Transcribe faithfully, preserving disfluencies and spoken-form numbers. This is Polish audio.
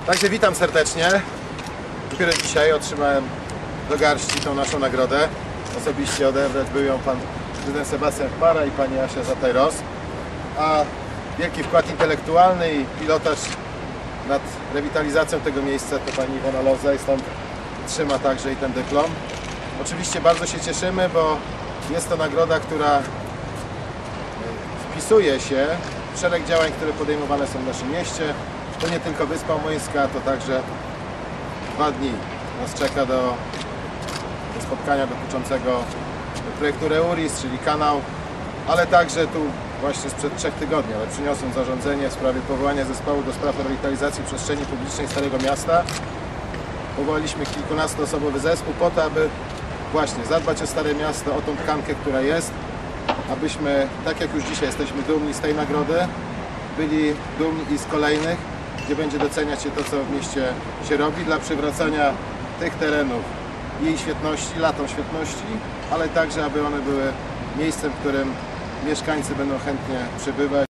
Także witam serdecznie. Dopiero dzisiaj otrzymałem do garści tą naszą nagrodę. Osobiście odebrać był ją pan prezydent Sebastian Chmara i pani Asia Zatajros. A wielki wkład intelektualny i pilotaż nad rewitalizacją tego miejsca to pani Iwona Loza i stąd trzyma także i ten dyplom. Oczywiście bardzo się cieszymy, bo jest to nagroda, która wpisuje się w szereg działań, które podejmowane są w naszym mieście. To nie tylko Wyspa Młyńska, to także dwa dni nas czeka do, do spotkania dotyczącego projektu Reuris, czyli kanał, ale także tu właśnie sprzed trzech tygodni, ale przyniosłem zarządzenie w sprawie powołania zespołu do spraw rewitalizacji przestrzeni publicznej Starego Miasta. Powołaliśmy kilkunastoosobowy zespół po to, aby właśnie zadbać o Stare Miasto, o tą tkankę, która jest, abyśmy, tak jak już dzisiaj jesteśmy dumni z tej nagrody, byli dumni i z kolejnych, gdzie będzie doceniać się to, co w mieście się robi, dla przywracania tych terenów jej świetności, latom świetności, ale także, aby one były miejscem, w którym mieszkańcy będą chętnie przebywać.